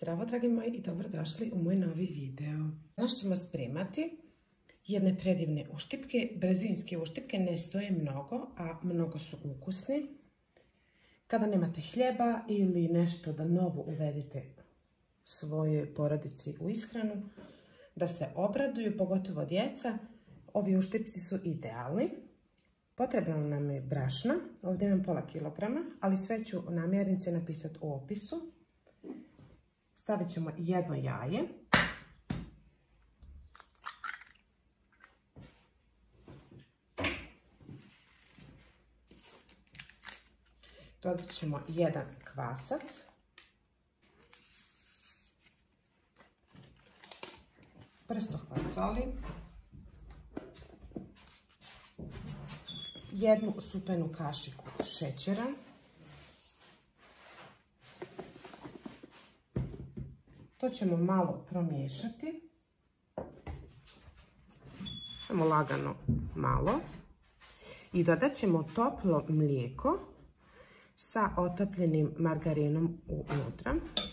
Zdravo dragi moji i dobrodošli u moj novi video. Danas ćemo spremati jedne predivne uštipke. Brzinske uštipke, ne stoje mnogo, a mnogo su ukusni. Kada nemate hljeba ili nešto da novo uvedite svojoj porodici u ishranu, da se obraduju, pogotovo djeca, ovi uštipci su idealni. Potrebno nam je brašna, ovdje imam pola kilograma, ali sve ću namirnice napisati u opisu. Stavit ćemo jedno jaje. Dodat ćemo jedan kvasac. Prstohvat soli. Jednu supenu kašiku šećera. To ćemo malo promiješati. Samo lagano malo. I dodat ćemo toplo mlijeko sa otopljenim margarinom unutra.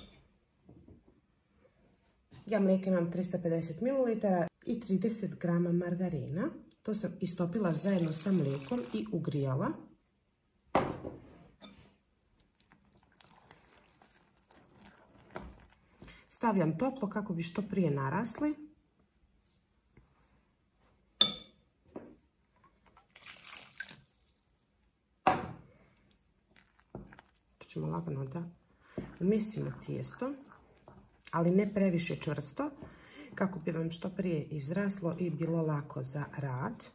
Ja mlijeka imam 350 ml i 30 g margarina. To sam istopila zajedno sa mlijekom i ugrijala. Stavljam toplo kako bi što prije narasli. Ćemo lagano da umjesimo tijesto, ali ne previše čvrsto, kako bi vam što prije izraslo i bilo lako za rad.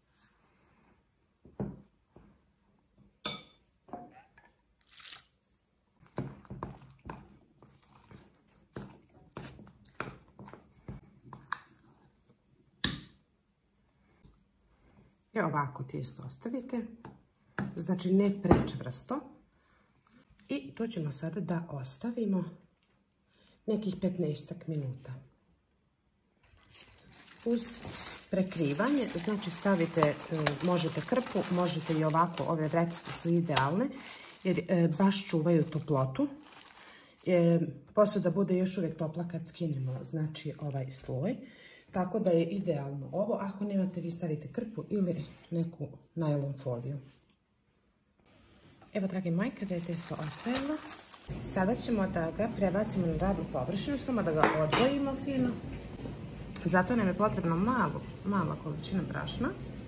Evo ovako tijesto ostavite, znači ne prečvrsto. I to ćemo sada da ostavimo nekih 15 minuta. Uz prekrivanje, znači stavite, možete krpu, možete i ovako, ove vrećice su idealne jer baš čuvaju toplotu. Posuda bude još uvijek topla kad skinemo, znači ovaj sloj. Tako da je idealno ovo, ako nemate vi stavite krpu ili neku najlon foliju. Evo, dragi moji, kada je testo ostajalo, sada ćemo da ga prebacimo na radnu površinu, samo da ga odvojimo fino. Zato nam je potrebno mala količina brašna.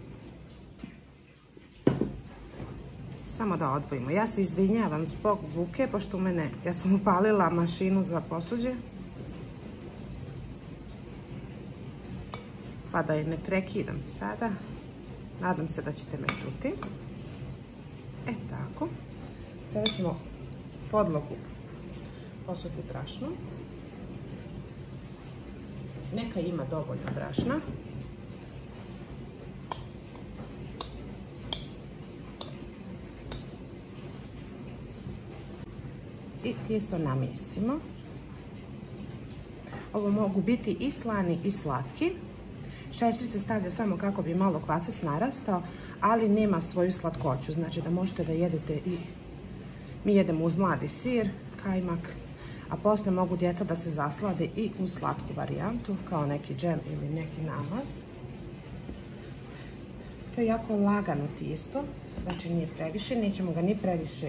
Samo da odvojimo. Ja se izvinjavam zbog buke, pošto ja sam upalila mašinu za posuđe. Pa da je ne prekidam sada. Nadam se da ćete me čuti. Tako. Sada ćemo podlogu posuti brašnom. Neka ima dovoljno brašna. I tijesto namjesimo. Ovo mogu biti i slani i slatki. Šećer se stavlja samo kako bi malo kvasac narastao, ali nema svoju slatkoću. Znači da možete da jedete i mi jedemo uz mladi sir, kajmak, a poslije mogu djeca da se zaslade i uz slatku varijantu, kao neki džem ili neki namaz. To je jako lagano tijesto, znači nije previše, nećemo ga ni previše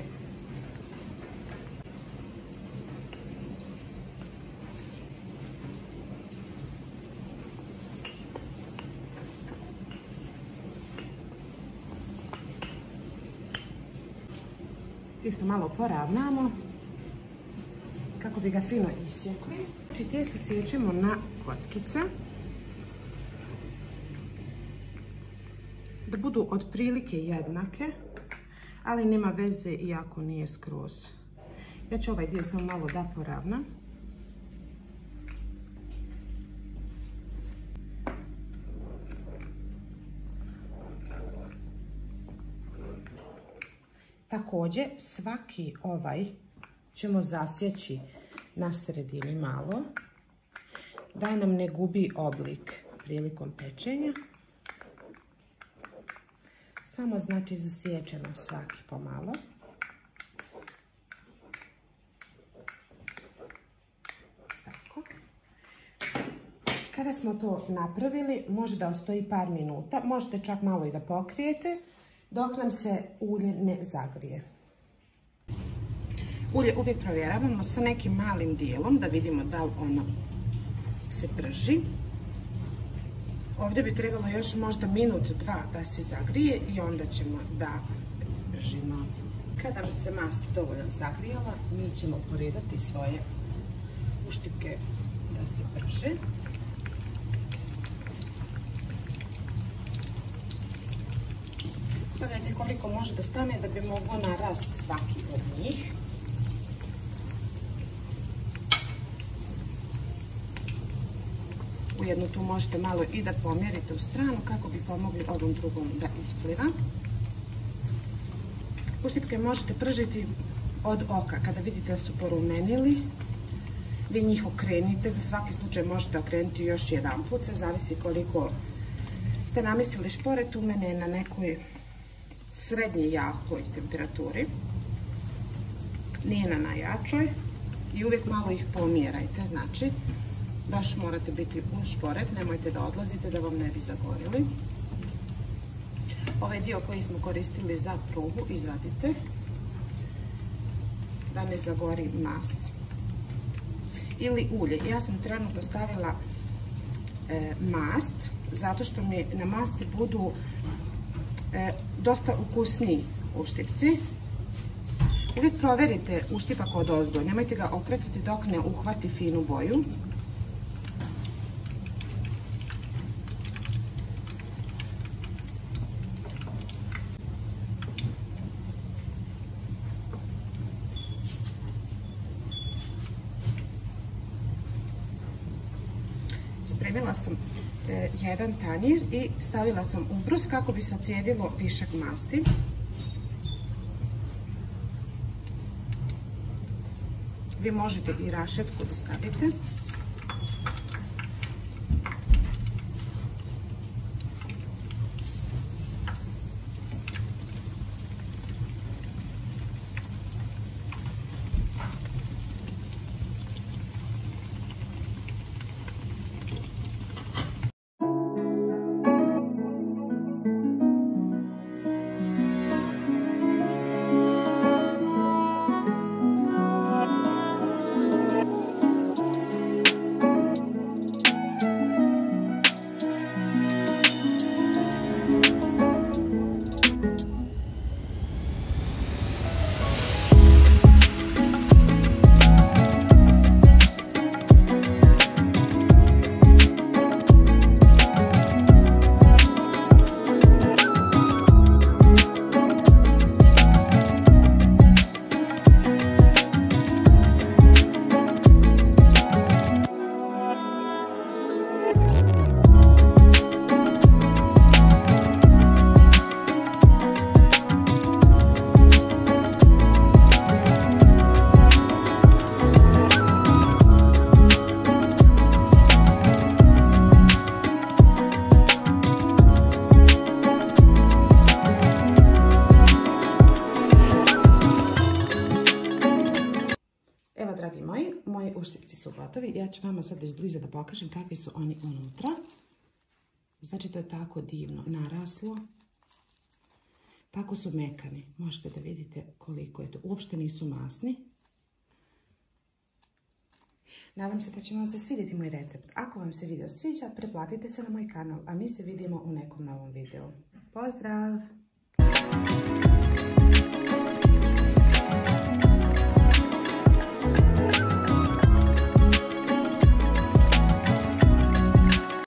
tijesto malo poravnamo kako bi ga fino isjekli. Znači tijesto sjećemo na kockice da budu otprilike jednake, ali nema veze iako nije skroz. Ja ću ovaj dio samo malo da poravnam. Također svaki ovaj ćemo zasjeći na sredini malo, da nam ne gubi oblik prilikom pečenja. Samo znači zasiječemo svaki pomalo. Kada smo to napravili, može da ostoji par minuta, možete čak malo i da pokrijete, dok nam se ulje ne zagrije. Ulje uvijek provjeravamo sa nekim malim dijelom da vidimo da li ono se prži. Ovdje bi trebalo još možda minut, dva da se zagrije i onda ćemo da pržimo. Kada se mast dovoljno zagrijala, mi ćemo poredati svoje uštipke da se prže. Stavljajte koliko može da stane da bi moglo narast svaki od njih. Ujedno tu možete malo i da pomjerite u stranu kako bi pomogli ovom drugom da ispliva. Uštipke možete pržiti od oka. Kada vidite da su porumenili, vi njih okrenite. Za svaki slučaj možete okrenuti još jedan put. Sve zavisi koliko ste namestili šporet. U mene je na nekoj srednje jakoj temperaturi. Nije na najjačoj. I uvijek malo ih pomjerajte. Znači, baš morate biti u šporet. Nemojte da odlazite da vam ne bi zagorili. Ovaj dio koji smo koristili za prugu izvadite da ne zagori mast ili ulje. Ja sam trenutno stavila mast zato što mi na masti budu dosta ukusniji uštipci. Uvijek proverite uštipak odozdo, nemojte ga okretati dok ne uhvati finu boju. Spremila sam jedan tanjir i stavila sam ubrus kako bi se ocijedilo višak masti. Vi možete i rašetku da stavite. Dragi moji uštipci su gotovi. Ja ću vama sad izbliza da pokažem kakvi su oni unutra. Znači to je tako divno naraslo. Tako su mekani. Možete da vidite koliko je to. Uopšte nisu masni. Nadam se da će vam se svidjeti moj recept. Ako vam se video sviđa, pretplatite se na moj kanal, a mi se vidimo u nekom novom videu. Pozdrav!